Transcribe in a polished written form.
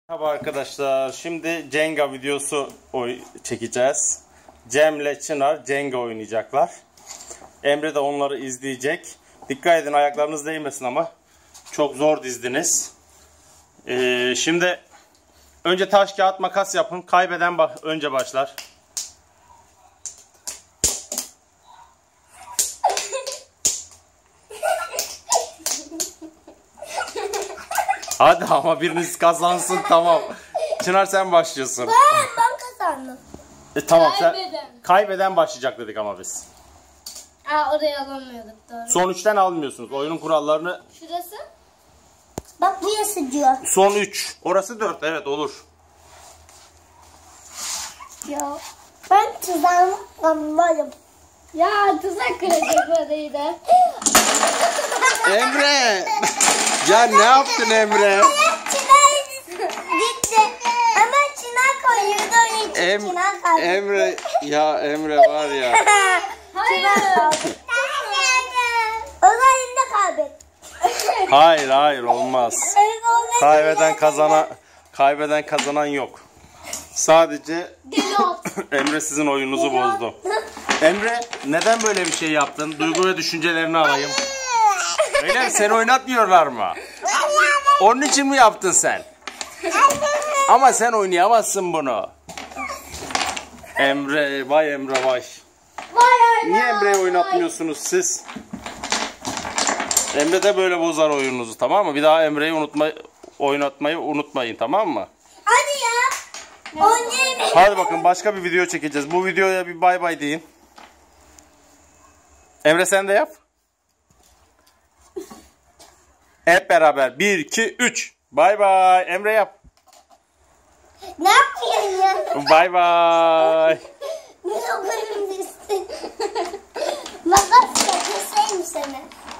Merhaba arkadaşlar. Şimdi Jenga videosu çekeceğiz. Cem'le Çınar Jenga oynayacaklar. Emre de onları izleyecek. Dikkat edin, ayaklarınız değmesin ama. Çok zor dizdiniz. Şimdi önce taş kağıt makas yapın. Kaybeden önce başlar. Hadi ama biriniz kazansın, tamam. Çınar sen başlıyorsun. Ben kazandım. Tamam kaybeden başlayacak dedik ama biz. Oraya alamıyorduk, doğru. Son 3'ten almıyorsunuz. Oyunun kurallarını. Şurası? Bak burası diyor. Son 3. Orası 4. Evet, olur. Ya ben tuzağım varım. Ya tuzak kıracak orayı da. Emre! Ya ne yaptın Emre? Gitti. Ama Çınar koyuyordu onun için. Çınar kaldı. Emre, ya Emre var ya. Çınar kaldı. O zaman elimde kaybet. Hayır olmaz. Kaybeden kazanan yok. Sadece Emre sizin oyununuzu bozdu. Emre, neden böyle bir şey yaptın? Duygu ve düşüncelerini alayım. Öyle mi? Seni oynatmıyorlar mı? Onun için mi yaptın sen? Ama sen oynayamazsın bunu. Emre, vay Emre vay. Niye Emre'yi oynatmıyorsunuz siz? Emre de böyle bozar oyununuzu, tamam mı? Bir daha Emre'yi oynatmayı unutmayın, tamam mı? Hadi ya. Hadi bakın, başka bir video çekeceğiz. Bu videoya bir bay bay deyin. Emre sen de yap. Hep beraber 1, 2, 3. Bay bay. Emre yap. Ne yapıyorsun ya? Bay bay. Ne yapıyorsun? Makas keseyim seni.